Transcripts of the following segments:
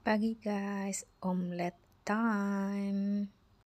Pagi guys, omelet time.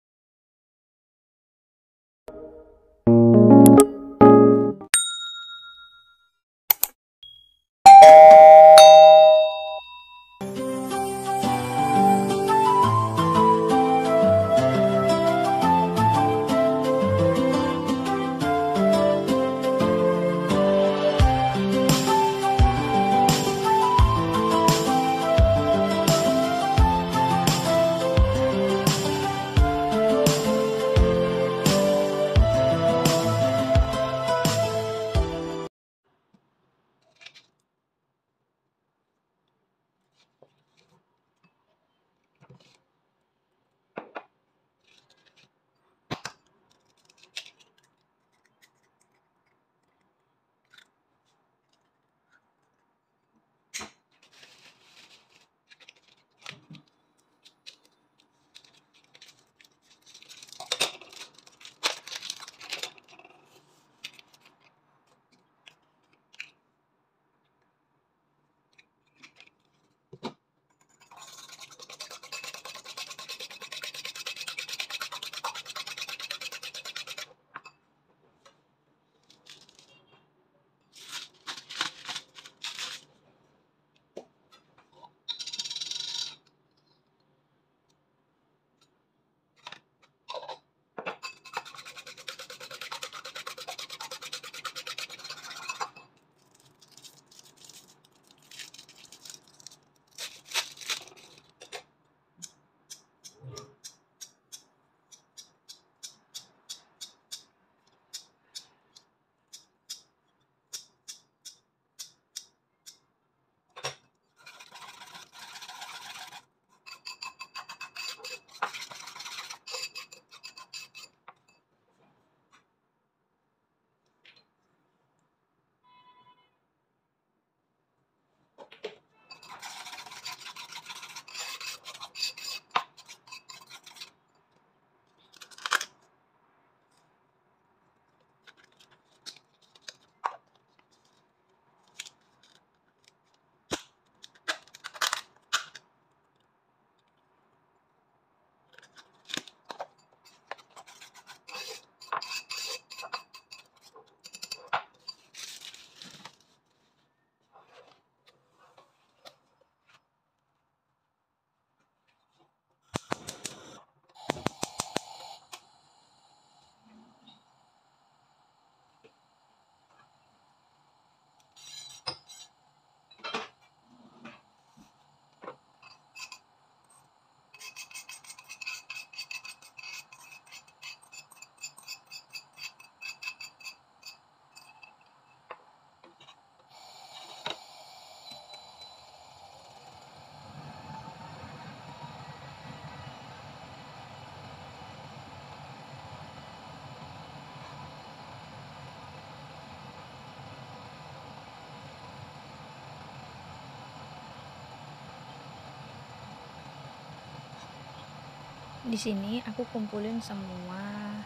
Di sini aku kumpulin semua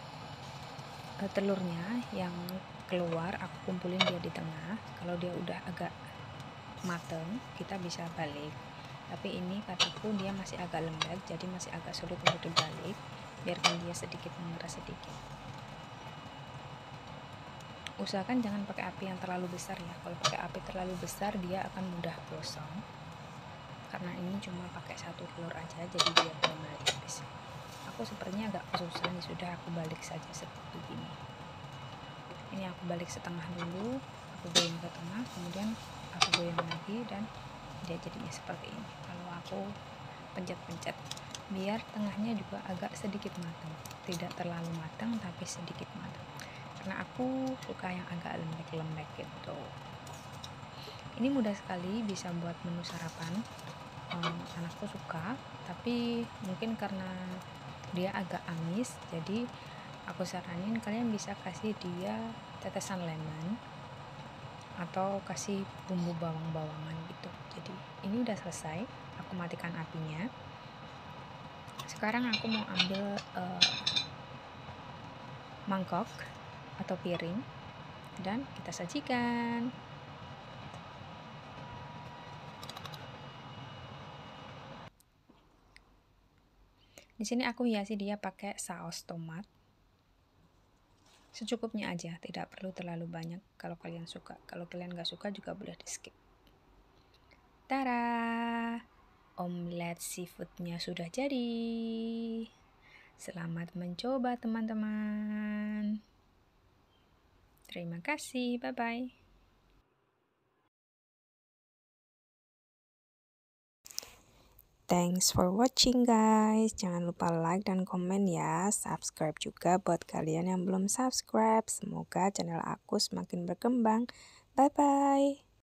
telurnya yang keluar, aku kumpulin dia di tengah. Kalau dia udah agak mateng, kita bisa balik. Tapi ini kataku dia masih agak lembek, jadi masih agak sulit untuk dibalik. Biarkan dia sedikit mengeras sedikit. Usahakan jangan pakai api yang terlalu besar ya. Kalau pakai api terlalu besar dia akan mudah gosong. Karena ini cuma pakai satu telur aja, jadi dia benar-benar tipis. Aku sepertinya agak kesusahan, sudah aku balik saja seperti ini. Ini aku balik setengah dulu, aku goyang ke tengah, kemudian aku goyang lagi dan dia jadinya seperti ini. Kalau aku pencet-pencet biar tengahnya juga agak sedikit matang, tidak terlalu matang tapi sedikit matang, karena aku suka yang agak lembek-lembek gitu. Ini mudah sekali bisa buat menu sarapan. Anakku suka, tapi mungkin karena dia agak amis, jadi aku saranin kalian bisa kasih dia tetesan lemon atau kasih bumbu bawang-bawangan gitu. Jadi ini udah selesai, aku matikan apinya. Sekarang aku mau ambil mangkok atau piring dan kita sajikan. Di sini aku hiasi dia pakai saus tomat. Secukupnya aja, tidak perlu terlalu banyak kalau kalian suka. Kalau kalian gak suka juga boleh di skip. Tara! Omelet seafoodnya sudah jadi. Selamat mencoba teman-teman. Terima kasih, bye-bye. Thanks for watching guys. Jangan lupa like dan komen ya. Subscribe juga buat kalian yang belum subscribe. Semoga channel aku semakin berkembang. Bye-bye.